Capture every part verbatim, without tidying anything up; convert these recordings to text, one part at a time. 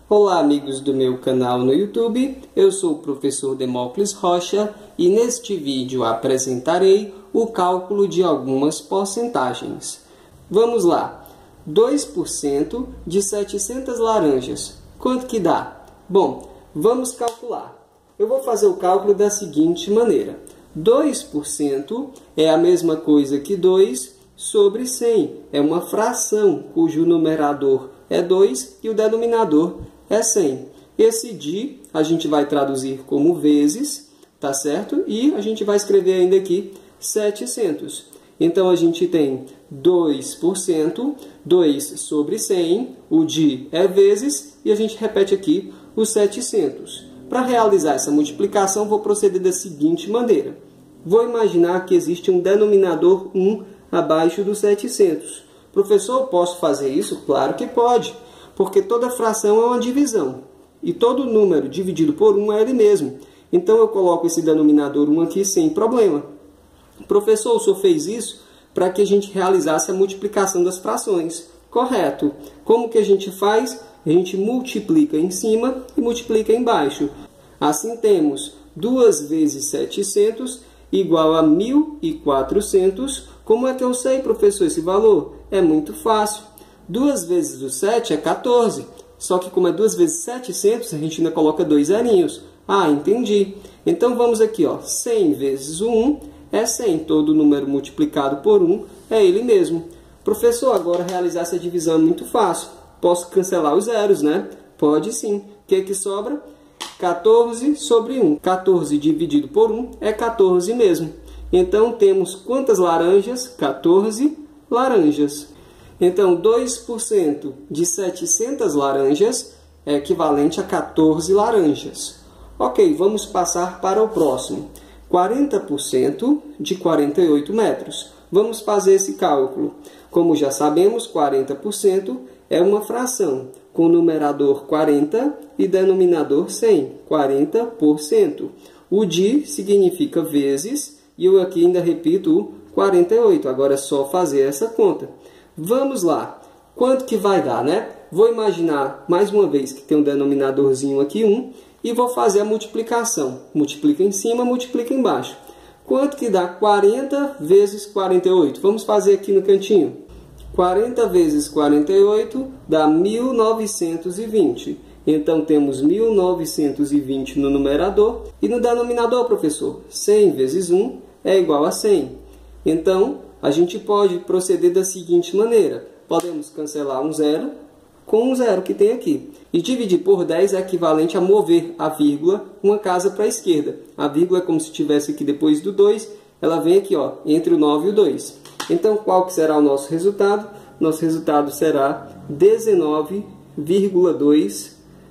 Olá, amigos do meu canal no YouTube, eu sou o professor Demócles Rocha e neste vídeo apresentarei o cálculo de algumas porcentagens. Vamos lá, dois por cento de setecentas laranjas, quanto que dá? Bom, vamos calcular. Eu vou fazer o cálculo da seguinte maneira, dois por cento é a mesma coisa que dois sobre cem, é uma fração cujo numerador é dois e o denominador é cem. Esse de a gente vai traduzir como vezes, tá certo? E a gente vai escrever ainda aqui setecentos. Então a gente tem dois por cento, dois sobre cem, o de é vezes, e a gente repete aqui os setecentos. Para realizar essa multiplicação, vou proceder da seguinte maneira. Vou imaginar que existe um denominador um abaixo dos setecentos. Professor, posso fazer isso? Claro que pode, porque toda fração é uma divisão. E todo número dividido por um é ele mesmo. Então eu coloco esse denominador um aqui sem problema. Professor, o senhor fez isso para que a gente realizasse a multiplicação das frações. Correto. Como que a gente faz? A gente multiplica em cima e multiplica embaixo. Assim temos duas vezes setecentos igual a mil e quatrocentos. Como é que eu sei, professor, esse valor? É muito fácil. duas vezes o sete é quatorze. Só que como é duas vezes setecentos, a gente ainda coloca dois zerinhos. Ah, entendi. Então vamos aqui, ó. cem vezes o um é cem. Todo número multiplicado por um é ele mesmo. Professor, agora realizar essa divisão é muito fácil. Posso cancelar os zeros, né? Pode sim. O que que sobra? quatorze sobre um. quatorze dividido por um é quatorze mesmo. Então, temos quantas laranjas? quatorze laranjas. Então, dois por cento de setecentas laranjas é equivalente a quatorze laranjas. Ok, vamos passar para o próximo. quarenta por cento de quarenta e oito metros. Vamos fazer esse cálculo. Como já sabemos, quarenta por cento é uma fração, com numerador quarenta e denominador cem. quarenta por cento. O de significa vezes, e eu aqui ainda repito o quarenta e oito. Agora é só fazer essa conta. Vamos lá. Quanto que vai dar, né? Vou imaginar, mais uma vez, que tem um denominadorzinho aqui, um, e vou fazer a multiplicação. Multiplica em cima, multiplica embaixo. Quanto que dá quarenta vezes quarenta e oito? Vamos fazer aqui no cantinho. quarenta vezes quarenta e oito dá mil novecentos e vinte. Então, temos mil novecentos e vinte no numerador. E no denominador, professor, cem vezes um é igual a cem. Então, a gente pode proceder da seguinte maneira. Podemos cancelar um zero com um zero que tem aqui. E dividir por dez é equivalente a mover a vírgula uma casa para a esquerda. A vírgula é como se estivesse aqui depois do dois. Ela vem aqui, ó, entre o nove e o dois. Então, qual que será o nosso resultado? Nosso resultado será dezenove vírgula dois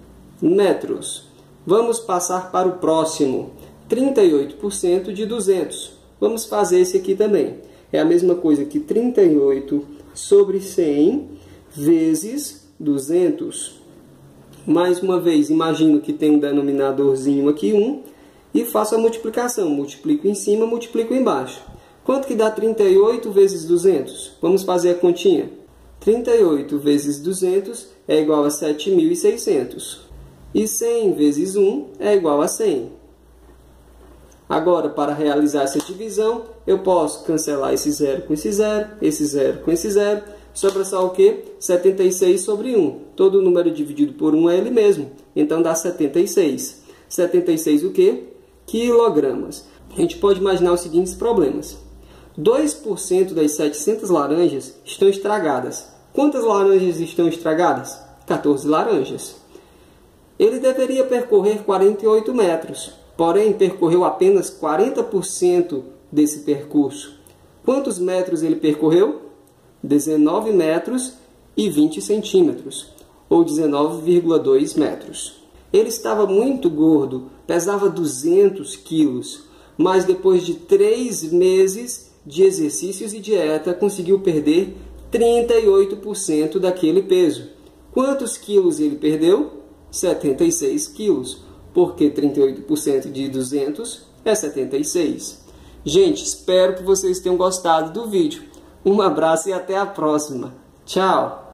metros. Vamos passar para o próximo. trinta e oito por cento de duzentos. Vamos fazer esse aqui também. É a mesma coisa que trinta e oito sobre cem vezes duzentos. Mais uma vez, imagino que tem um denominadorzinho aqui, um, e faço a multiplicação. Multiplico em cima, multiplico embaixo. Quanto que dá trinta e oito vezes duzentos? Vamos fazer a continha. trinta e oito vezes duzentos é igual a sete mil e seiscentos. E cem vezes um é igual a cem. Agora, para realizar essa divisão, eu posso cancelar esse zero com esse zero, esse zero com esse zero. Sobra só o quê? setenta e seis sobre um. Todo número dividido por um é ele mesmo. Então, dá setenta e seis. setenta e seis o quê? Quilogramas. A gente pode imaginar os seguintes problemas. dois por cento das setecentas laranjas estão estragadas. Quantas laranjas estão estragadas? quatorze laranjas. Ele deveria percorrer quarenta e oito metros, porém percorreu apenas quarenta por cento desse percurso. Quantos metros ele percorreu? dezenove metros e vinte centímetros, ou dezenove vírgula dois metros. Ele estava muito gordo, pesava duzentos quilos, mas depois de três meses de exercícios e dieta, conseguiu perder trinta e oito por cento daquele peso. Quantos quilos ele perdeu? setenta e seis quilos, porque trinta e oito por cento de duzentos é setenta e seis. Gente, espero que vocês tenham gostado do vídeo. Um abraço e até a próxima. Tchau!